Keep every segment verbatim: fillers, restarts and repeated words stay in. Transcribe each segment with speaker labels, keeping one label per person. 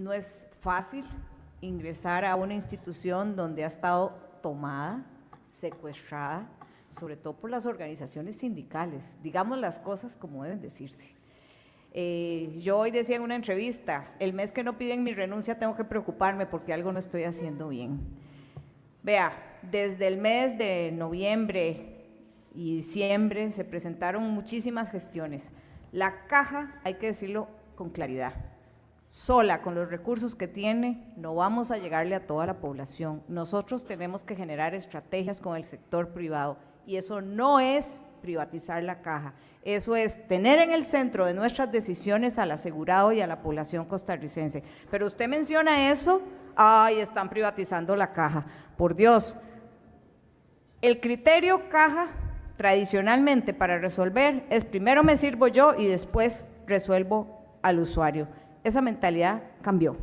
Speaker 1: no es fácil ingresar a una institución donde ha estado tomada, secuestrada, sobre todo por las organizaciones sindicales. Digamos las cosas como deben decirse. Eh, yo hoy decía en una entrevista, el mes que no piden mi renuncia tengo que preocuparme porque algo no estoy haciendo bien. Vea, desde el mes de noviembre y diciembre se presentaron muchísimas gestiones. La caja, hay que decirlo con claridad, sola con los recursos que tiene no vamos a llegarle a toda la población. Nosotros tenemos que generar estrategias con el sector privado y eso no es privatizar la caja, eso es tener en el centro de nuestras decisiones al asegurado y a la población costarricense. Pero usted menciona eso, ay, están privatizando la caja. Por Dios, el criterio caja tradicionalmente para resolver es primero me sirvo yo y después resuelvo al usuario. Esa mentalidad cambió.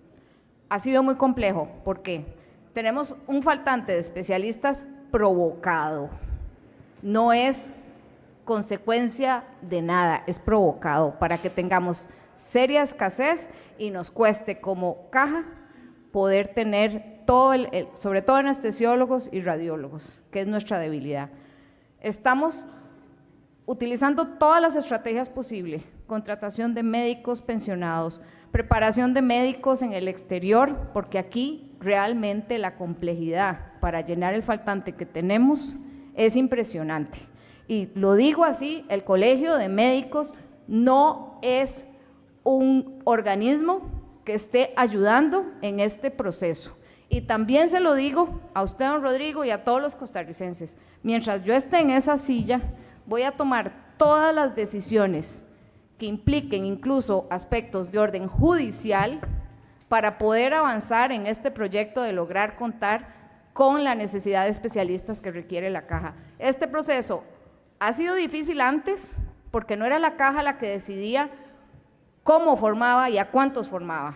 Speaker 1: Ha sido muy complejo porque tenemos un faltante de especialistas provocado. No es consecuencia de nada, es provocado para que tengamos seria escasez y nos cueste como caja poder tener todo, el, el, sobre todo anestesiólogos y radiólogos, que es nuestra debilidad. Estamos utilizando todas las estrategias posibles, contratación de médicos pensionados, preparación de médicos en el exterior, porque aquí realmente la complejidad para llenar el faltante que tenemos es impresionante. Y lo digo así, el Colegio de Médicos no es un organismo que esté ayudando en este proceso. Y también se lo digo a usted, don Rodrigo, y a todos los costarricenses, mientras yo esté en esa silla, voy a tomar todas las decisiones que impliquen incluso aspectos de orden judicial para poder avanzar en este proyecto de lograr contar con la necesidad de especialistas que requiere la caja. Este proceso ha sido difícil antes porque no era la caja la que decidía cómo formaba y a cuántos formaba.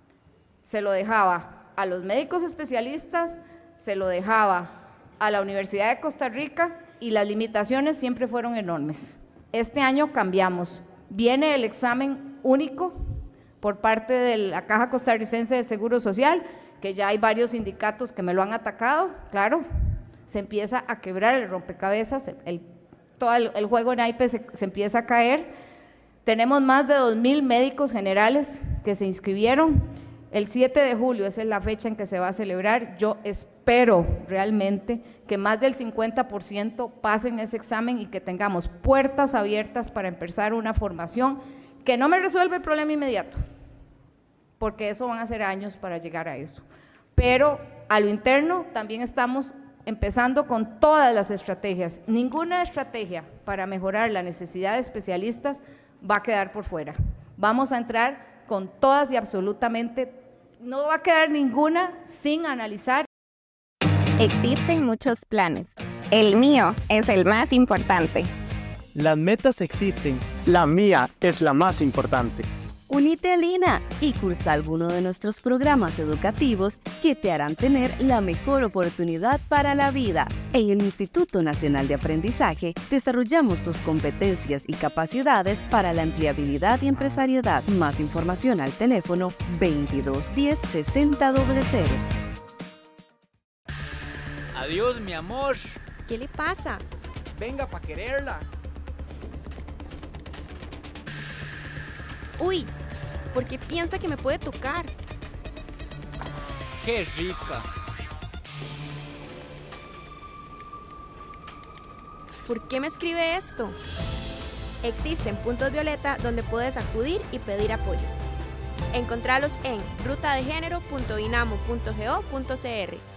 Speaker 1: Se lo dejaba a los médicos especialistas, se lo dejaba a la Universidad de Costa Rica y las limitaciones siempre fueron enormes. Este año cambiamos, viene el examen único por parte de la Caja Costarricense de Seguro Social, que ya hay varios sindicatos que me lo han atacado, claro, se empieza a quebrar el rompecabezas, el, todo el, el juego en naipes se, se empieza a caer. Tenemos más de dos mil médicos generales que se inscribieron, el siete de julio esa es la fecha en que se va a celebrar. Yo espero realmente que más del cincuenta por ciento pasen ese examen y que tengamos puertas abiertas para empezar una formación que no me resuelve el problema inmediato, porque eso van a ser años para llegar a eso. Pero a lo interno también estamos empezando con todas las estrategias. Ninguna estrategia para mejorar la necesidad de especialistas va a quedar por fuera. Vamos a entrar con todas y absolutamente, no va a quedar ninguna sin analizar.
Speaker 2: Existen muchos planes. El mío es el más importante.
Speaker 3: Las metas existen. La mía es la más importante.
Speaker 4: Unite a Lina y cursa alguno de nuestros programas educativos que te harán tener la mejor oportunidad para la vida. En el Instituto Nacional de Aprendizaje desarrollamos tus competencias y capacidades para la empleabilidad y empresariedad. Más información al teléfono veintidós diez sesenta cero cero.
Speaker 5: Adiós, mi amor.
Speaker 6: ¿Qué le pasa?
Speaker 5: Venga pa' quererla.
Speaker 6: Uy, ¿por qué piensa que me puede tocar?
Speaker 5: ¡Qué rica!
Speaker 6: ¿Por qué me escribe esto? Existen puntos violeta donde puedes acudir y pedir apoyo. Encontralos en ruta de género punto inamo punto go punto c r.